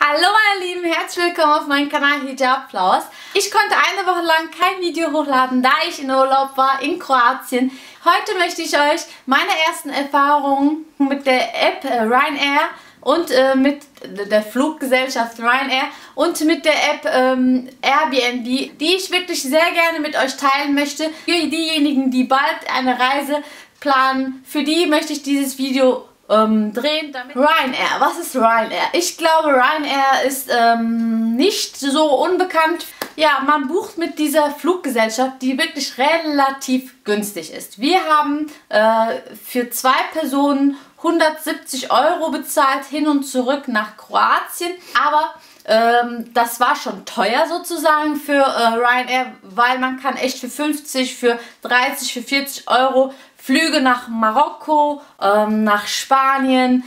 Hallo meine Lieben, herzlich willkommen auf meinem Kanal Hijab Flowers. Ich konnte eine Woche lang kein Video hochladen, da ich in Urlaub war in Kroatien. Heute möchte ich euch meine ersten Erfahrungen mit der App Ryanair und mit der Fluggesellschaft Ryanair und mit der App Airbnb, die ich wirklich sehr gerne mit euch teilen möchte. Für diejenigen, die bald eine Reise planen, für die möchte ich dieses Video drehen. Ryanair, was ist Ryanair? Ich glaube, Ryanair ist nicht so unbekannt. Ja, man bucht mit dieser Fluggesellschaft, die wirklich relativ günstig ist. Wir haben für 2 Personen 170 € bezahlt, hin und zurück nach Kroatien. Aber das war schon teuer sozusagen für Ryanair, weil man kann echt für 50, für 30, für 40 € Flüge nach Marokko, nach Spanien,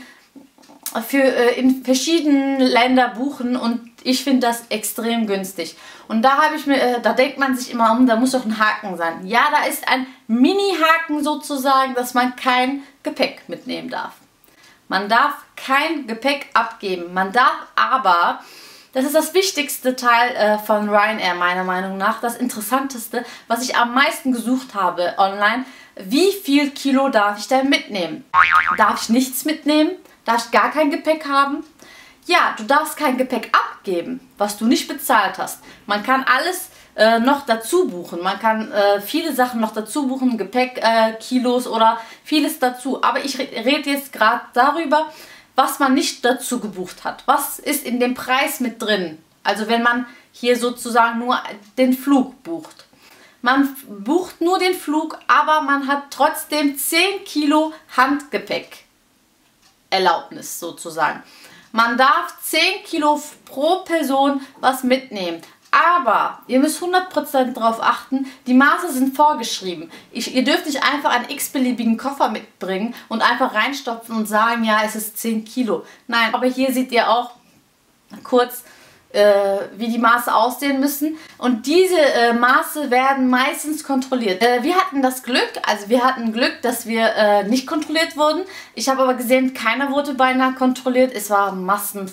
in verschiedenen Ländern buchen und ich finde das extrem günstig. Und da da denkt man sich immer, da muss doch ein Haken sein. Ja, da ist ein Mini-Haken sozusagen, dass man kein Gepäck mitnehmen darf. Man darf kein Gepäck abgeben. Man darf aber, das ist das wichtigste Teil von Ryanair meiner Meinung nach, das Interessanteste, was ich am meisten gesucht habe online. Wie viel Kilo darf ich denn mitnehmen? Darf ich nichts mitnehmen? Darf ich gar kein Gepäck haben? Ja, du darfst kein Gepäck abgeben, was du nicht bezahlt hast. Man kann alles noch dazu buchen. Man kann viele Sachen noch dazu buchen, Gepäck, Kilos oder vieles dazu. Aber ich rede jetzt gerade darüber, was man nicht dazu gebucht hat. Was ist in dem Preis mit drin? Also wenn man hier sozusagen nur den Flug bucht. Man bucht nur den Flug, aber man hat trotzdem 10 Kilo Handgepäck Erlaubnis sozusagen. Man darf 10 Kilo pro Person was mitnehmen. Aber ihr müsst 100% darauf achten, die Maße sind vorgeschrieben. Ihr dürft nicht einfach einen x-beliebigen Koffer mitbringen und einfach reinstopfen und sagen, ja, es ist 10 Kilo. Nein, aber hier seht ihr auch kurz, wie die Maße aussehen müssen. Und diese Maße werden meistens kontrolliert. Wir hatten das Glück, dass wir nicht kontrolliert wurden. Ich habe aber gesehen, keiner wurde beinahe kontrolliert. Es war massenvoll,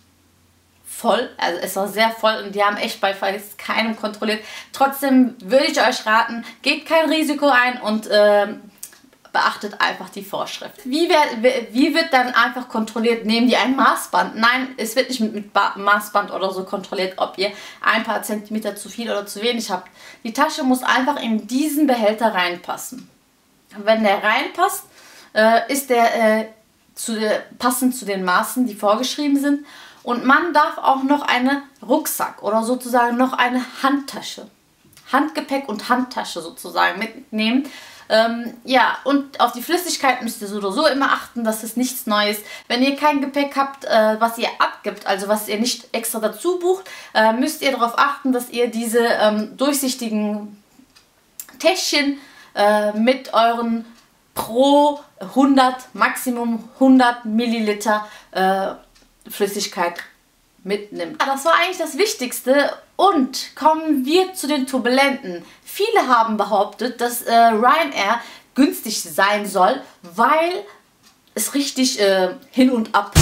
also es war sehr voll und die haben echt bei fast keinem kontrolliert. Trotzdem würde ich euch raten, geht kein Risiko ein und beachtet einfach die Vorschrift. Wie wird dann einfach kontrolliert? Nehmen die ein Maßband? Nein, es wird nicht mit Maßband oder so kontrolliert, ob ihr ein paar Zentimeter zu viel oder zu wenig habt. Die Tasche muss einfach in diesen Behälter reinpassen. Wenn der reinpasst, ist der passend zu den Maßen, die vorgeschrieben sind. Und man darf auch noch einen Rucksack oder sozusagen noch eine Handtasche, Handgepäck und Handtasche sozusagen mitnehmen. Ja, und auf die Flüssigkeit müsst ihr so oder so immer achten, dass es nichts Neues. Wenn ihr kein Gepäck habt, was ihr abgibt, also was ihr nicht extra dazu bucht, müsst ihr darauf achten, dass ihr diese durchsichtigen Täschchen mit euren pro 100, Maximum 100 Milliliter Flüssigkeit mitnimmt. Das war eigentlich das Wichtigste. Und kommen wir zu den Turbulenten. Viele haben behauptet, dass Ryanair günstig sein soll, weil es richtig hin und ab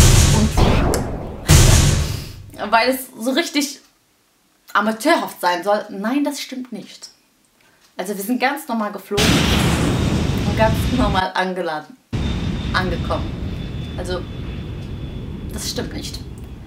und weil es so richtig amateurhaft sein soll. Nein, das stimmt nicht. Also wir sind ganz normal geflogen und ganz normal angekommen. Also das stimmt nicht.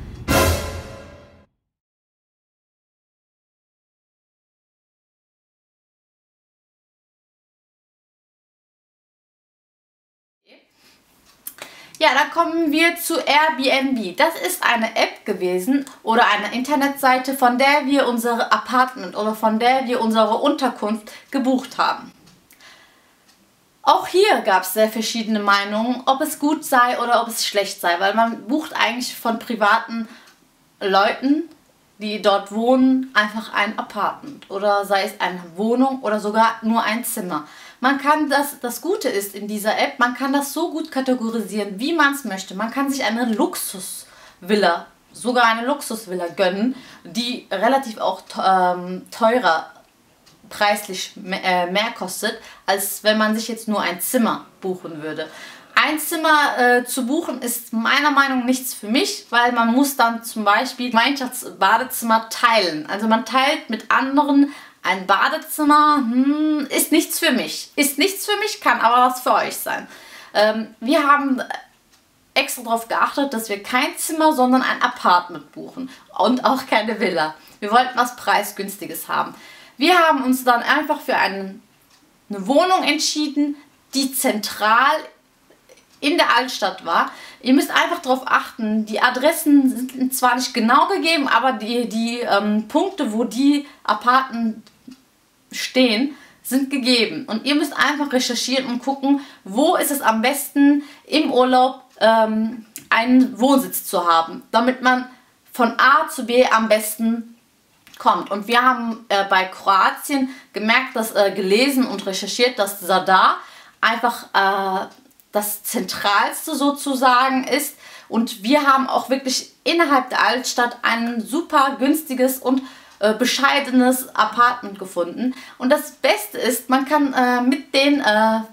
Ja, da kommen wir zu Airbnb. Das ist eine App gewesen oder eine Internetseite, von der wir unser Apartment oder von der wir unsere Unterkunft gebucht haben. Auch hier gab es sehr verschiedene Meinungen, ob es gut sei oder ob es schlecht sei, weil man bucht eigentlich von privaten Leuten, die dort wohnen, einfach ein Apartment oder sei es eine Wohnung oder sogar nur ein Zimmer. Man kann das Gute ist in dieser App, man kann das so gut kategorisieren, wie man es möchte. Man kann sich eine Luxusvilla, sogar eine Luxusvilla gönnen, die relativ auch teurer, preislich mehr kostet, als wenn man sich jetzt nur ein Zimmer buchen würde. Ein Zimmer zu buchen ist meiner Meinung nach nichts für mich, weil man muss dann zum Beispiel Gemeinschaftsbadezimmer teilen. Also man teilt mit anderen ein Badezimmer, ist nichts für mich. Ist nichts für mich, kann aber was für euch sein. Wir haben extra darauf geachtet, dass wir kein Zimmer, sondern ein Apartment buchen und auch keine Villa. Wir wollten was Preisgünstiges haben. Wir haben uns dann einfach für eine Wohnung entschieden, die zentral in der Altstadt war. Ihr müsst einfach darauf achten, die Adressen sind zwar nicht genau gegeben, aber die Punkte, wo die Apartments stehen, sind gegeben. Und ihr müsst einfach recherchieren und gucken, wo ist es am besten im Urlaub einen Wohnsitz zu haben, damit man von A zu B am besten kommt. Und wir haben bei Kroatien gemerkt, dass gelesen und recherchiert, dass Zadar einfach das Zentralste sozusagen ist. Und wir haben auch wirklich innerhalb der Altstadt ein super günstiges und bescheidenes Apartment gefunden. Und das Beste ist, man kann mit den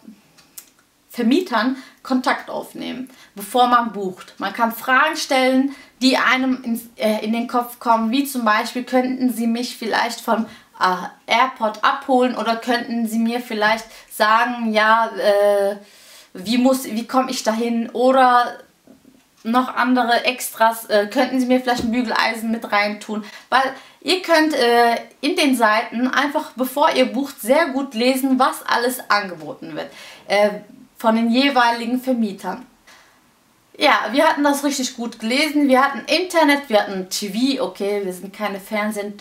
Vermietern Kontakt aufnehmen, bevor man bucht. Man kann Fragen stellen, die einem in den Kopf kommen, wie zum Beispiel, könnten Sie mich vielleicht vom Airport abholen oder könnten Sie mir vielleicht sagen, ja, wie komme ich dahin, oder noch andere Extras, könnten Sie mir vielleicht ein Bügeleisen mit reintun, weil ihr könnt in den Seiten einfach, bevor ihr bucht, sehr gut lesen, was alles angeboten wird von den jeweiligen Vermietern. Ja, wir hatten das richtig gut gelesen, wir hatten Internet, wir hatten TV, okay, wir sind keine Fernsehen,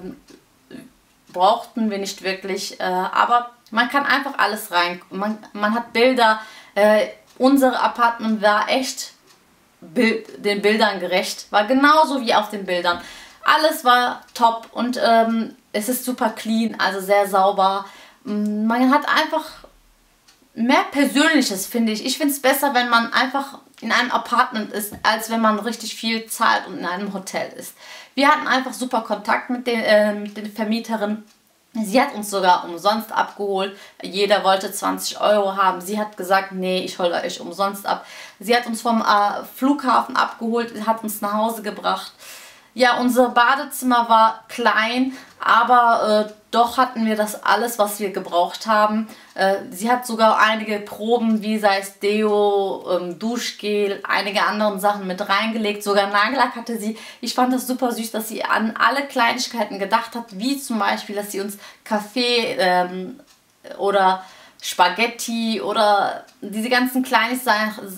brauchten wir nicht wirklich, aber man kann einfach alles rein, man hat Bilder, unser Apartment war echt den Bildern gerecht, war genauso wie auf den Bildern. Alles war top und es ist super clean, also sehr sauber. Man hat einfach mehr Persönliches, finde ich. Ich finde es besser, wenn man einfach in einem Apartment ist, als wenn man richtig viel zahlt und in einem Hotel ist. Wir hatten einfach super Kontakt mit den Vermieterinnen. Sie hat uns sogar umsonst abgeholt. Jeder wollte 20 € haben. Sie hat gesagt, nee, ich hole euch umsonst ab. Sie hat uns vom Flughafen abgeholt, hat uns nach Hause gebracht. Ja, unser Badezimmer war klein, aber doch hatten wir das alles, was wir gebraucht haben. Sie hat sogar einige Proben, wie sei es Deo, Duschgel, einige andere Sachen mit reingelegt. Sogar Nagellack hatte sie. Ich fand das super süß, dass sie an alle Kleinigkeiten gedacht hat, wie zum Beispiel, dass sie uns Kaffee oder Spaghetti oder diese ganzen Kleinigkeiten,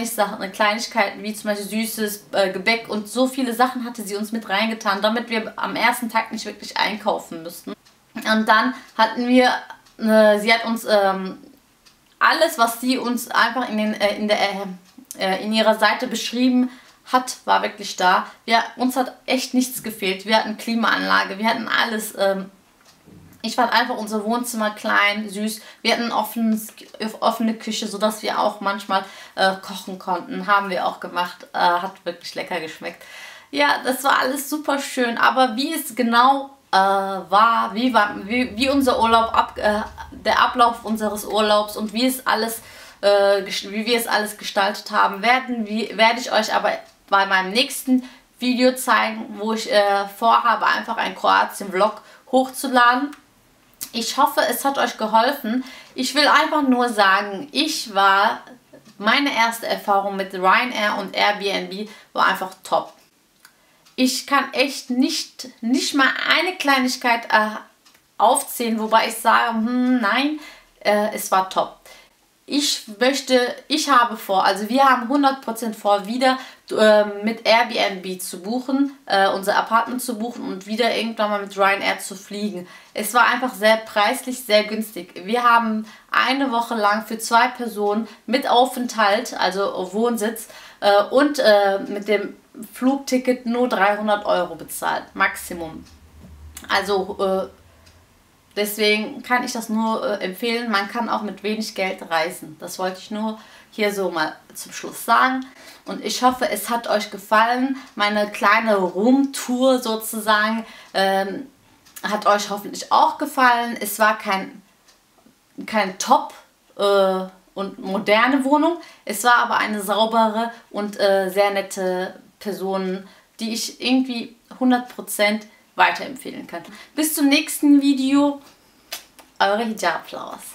wie zum Beispiel süßes Gebäck und so viele Sachen hatte sie uns mit reingetan, damit wir am ersten Tag nicht wirklich einkaufen müssten. Und dann hatten wir, sie hat uns alles, was sie uns einfach in ihrer Seite beschrieben hat, war wirklich da. Uns hat echt nichts gefehlt. Wir hatten Klimaanlage, wir hatten alles. Ich fand einfach unser Wohnzimmer klein, süß. Wir hatten offene Küche, sodass wir auch manchmal kochen konnten. Haben wir auch gemacht. Hat wirklich lecker geschmeckt. Ja, das war alles super schön. Aber wie es genau war, wie unser Urlaub, der Ablauf unseres Urlaubs und wie wir es alles gestaltet haben, werde ich euch aber bei meinem nächsten Video zeigen, wo ich vorhabe, einfach einen Kroatien-Vlog hochzuladen. Ich hoffe, es hat euch geholfen. Ich will einfach nur sagen, meine erste Erfahrung mit Ryanair und Airbnb war einfach top. Ich kann echt nicht mal eine Kleinigkeit aufzählen, wobei ich sage, nein, es war top. Wir haben 100% vor, wieder mit Airbnb zu buchen, unser Apartment zu buchen und wieder irgendwann mal mit Ryanair zu fliegen. Es war einfach sehr preislich, sehr günstig. Wir haben eine Woche lang für 2 Personen mit Aufenthalt, also Wohnsitz und mit dem Flugticket nur 300 € bezahlt, Maximum. Also deswegen kann ich das nur empfehlen. Man kann auch mit wenig Geld reisen. Das wollte ich nur hier so mal zum Schluss sagen. Und ich hoffe, es hat euch gefallen. Meine kleine Roomtour sozusagen hat euch hoffentlich auch gefallen. Es war kein Top und moderne Wohnung. Es war aber eine saubere und sehr nette Person, die ich irgendwie 100% weiterempfehlen kann. Bis zum nächsten Video. Eure Hijab Flowers.